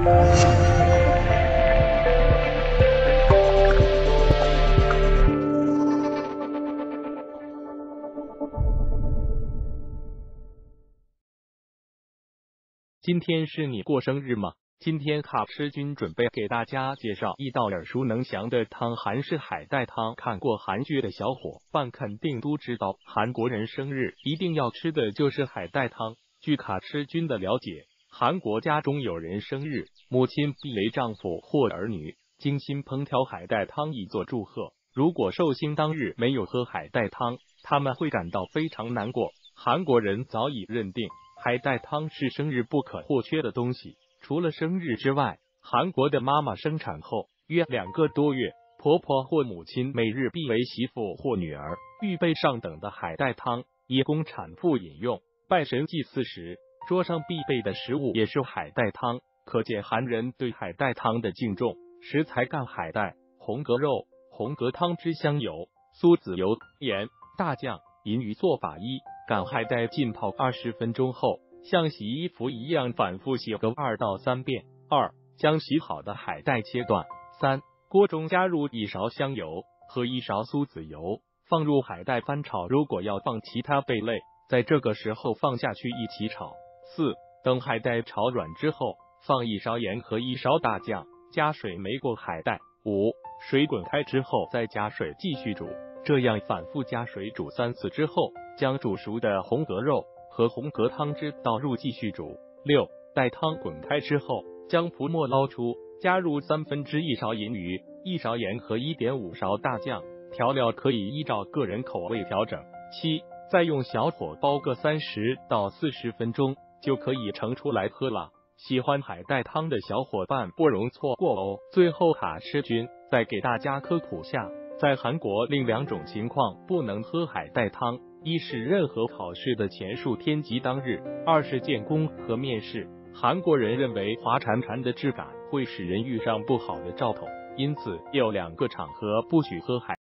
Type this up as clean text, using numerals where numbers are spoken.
今天是你过生日吗？今天卡吃君准备给大家介绍一道耳熟能详的汤——韩式海带汤。看过韩剧的小伙伴肯定都知道，韩国人生日一定要吃的就是海带汤。据卡吃君的了解，韩国家中有人生日，母亲必为丈夫或儿女精心烹调海带汤以作祝贺。如果寿星当日没有喝海带汤，他们会感到非常难过。韩国人早已认定海带汤是生日不可或缺的东西。除了生日之外，韩国的妈妈生产后约2个多月，婆婆或母亲每日必为媳妇或女儿预备上等的海带汤，以供产妇饮用。拜神祭祀时，桌上必备的食物也是海带汤，可见韩人对海带汤的敬重。食材：干海带、红蛤肉、红蛤汤汁香油、苏子油、盐、大酱。银鱼做法：一、干海带浸泡20分钟后，像洗衣服一样反复洗个2到3遍。2、将洗好的海带切断。3、锅中加入1勺香油和1勺苏子油，放入海带翻炒。如果要放其他贝类，在这个时候放下去一起炒。4、等海带炒软之后，放1勺盐和1勺大酱，加水焖过海带。5、水滚开之后再加水继续煮，这样反复加水煮3次之后，将煮熟的红蛤肉和红蛤汤汁倒入继续煮。6、待汤滚开之后，将浮沫捞出，加入1/3勺银鱼、1勺盐和1.5勺大酱，调料可以依照个人口味调整。7、再用小火煲个30到40分钟，就可以盛出来喝了。喜欢海带汤的小伙伴不容错过哦。最后卡吃君再给大家科普下，在韩国另2种情况不能喝海带汤：一是任何考试的前数天及当日；2是建工和面试。韩国人认为滑潺潺的质感会使人遇上不好的兆头，因此有2个场合不许喝海